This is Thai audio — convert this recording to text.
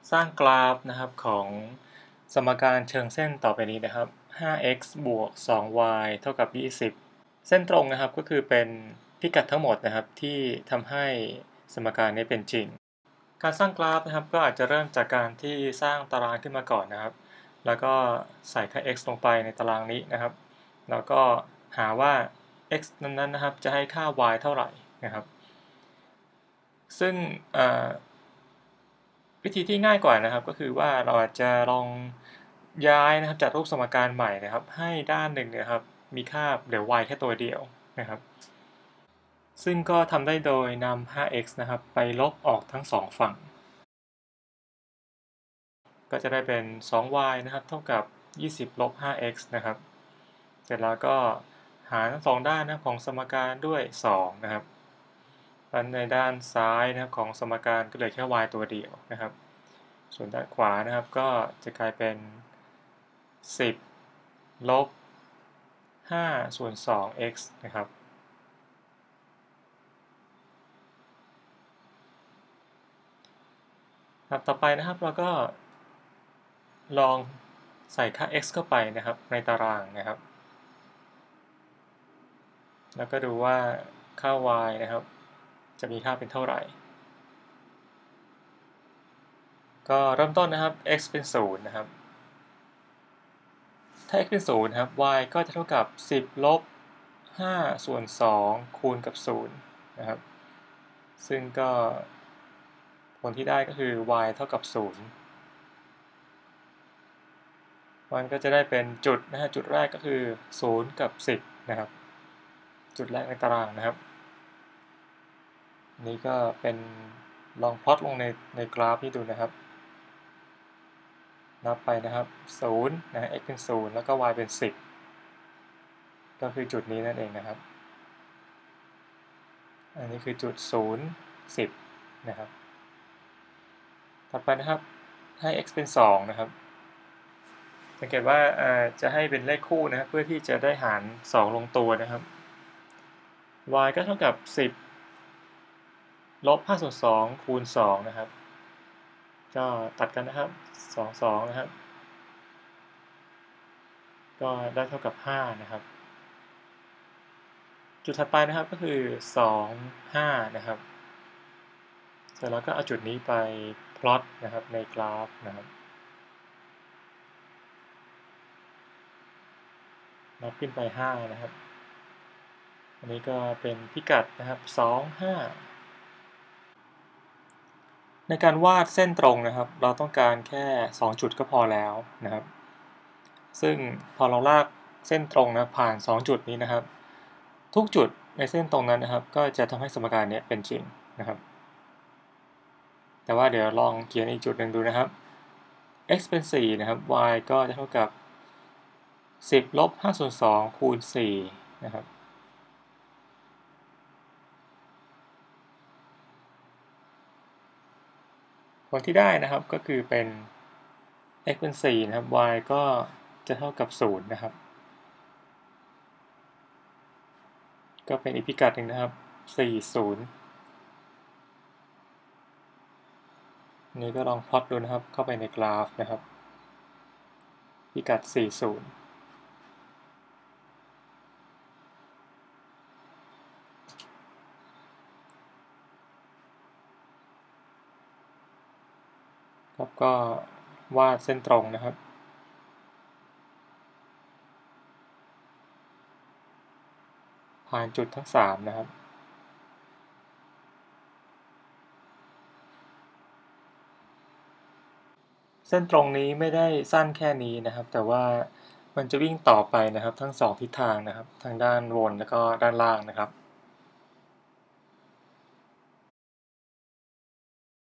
สร้างกราฟนะครับของสมการเชิงเส้นต่อไปนี้นะครับ 5x บวก 2y เท่ากับ 20 เส้นตรงนะครับก็คือเป็นพิกัดทั้งหมดนะครับที่ทำให้สมการนี้เป็นจริง การสร้างกราฟนะครับก็อาจจะเริ่มจากการที่สร้างตารางขึ้นมาก่อนนะครับแล้วก็ใส่ค่า x ลงไปในตารางนี้นะครับแล้วก็หาว่า x นั้นนะครับจะให้ค่า y เท่าไหร่นะครับซึ่งวิธีที่ง่ายกว่านะครับก็คือว่าเราอาจจะลองย้ายนะครับจากรูปสมการใหม่นะครับให้ด้านหนึ่งนะครับมีค่าเหลือ y แค่ตัวเดียวนะครับซึ่งก็ทำได้โดยนำ 5x นะครับไปลบออกทั้งสองฝั่งก็จะได้เป็น 2y นะครับเท่ากับ 20 ลบ 5x นะครับเสร็จแล้วก็หารทั้งสองด้านนะครับของสมการด้วย 2 นะครับและในด้านซ้ายนะครับของสมการก็เหลือแค่ y ตัวเดียวนะครับส่วนด้านขวานะครับก็จะกลายเป็น 10 ลบ 5 ส่วน 2x นะครับต่อไปนะครับเราก็ลองใส่ค่า x เข้าไปนะครับในตารางนะครับแล้วก็ดูว่าค่า y นะครับจะมีค่าเป็นเท่าไหร่ ก็เริ่มต้นนะครับ x เป็น0นะครับถ้า x เป็น0ครับ y ก็จะเท่ากับ 10 ลบ 5 ส่วน 2 คูณกับ0นะครับซึ่งก็ผลที่ได้ก็คือ y เท่ากับ0มันก็จะได้เป็นจุดนะฮะจุดแรกก็คือ0กับ10นะครับจุดแรกในตารางนะครับนี่ก็เป็นลองพลอตลงในกราฟนี้ดูนะครับนับไปนะครับ0นะฮะ x เป็น0แล้วก็ y เป็น10ก็คือจุดนี้นั่นเองนะครับอันนี้คือจุด0 10นะครับต่อไปนะครับให้ x เป็น2นะครับสังเกตว่าจะให้เป็นเลขคู่นะครับเพื่อที่จะได้หาร2ลงตัวนะครับ y ก็เท่ากับ10 ลบ 5 ส่วน 2 คูณ 2นะครับก็ตัดกันนะครับ2 2นะครับก็ได้เท่ากับ5นะครับจุดถัดไปนะครับก็คือ2 5นะครับเสร็จแล้วก็เอาจุดนี้ไปพลอตนะครับในกราฟนะครับนับขึ้นไป5นะครับอันนี้ก็เป็นพิกัดนะครับ2 5ในการวาดเส้นตรงนะครับเราต้องการแค่2จุดก็พอแล้วนะครับซึ่งพอเราลากเส้นตรงนะผ่าน2จุดนี้นะครับทุกจุดในเส้นตรงนั้นนะครับก็จะทำให้สมการนี้เป็นจริงนะครับแต่ว่าเดี๋ยวลองเขียนอีกจุดหนึ่งดูนะครับ x เป็น4นะครับ y ก็จะเท่ากับ10 ลบ 5 ส่วน 2 คูณ 4นะครับผลที่ได้นะครับก็คือเป็น x เป็น4นะครับ y ก็จะเท่ากับ0นะครับก็เป็นอีกพิกัดหนึ่งนะครับ40นี้ก็ลองพลอตดูนะครับเข้าไปในกราฟนะครับพิกัด40ครับก็วาดเส้นตรงนะครับผ่านจุดทั้ง3นะครับเส้นตรงนี้ไม่ได้สั้นแค่นี้นะครับแต่ว่ามันจะวิ่งต่อไปนะครับทั้ง2ทิศทางนะครับทางด้านบนแล้วก็ด้านล่างนะครับ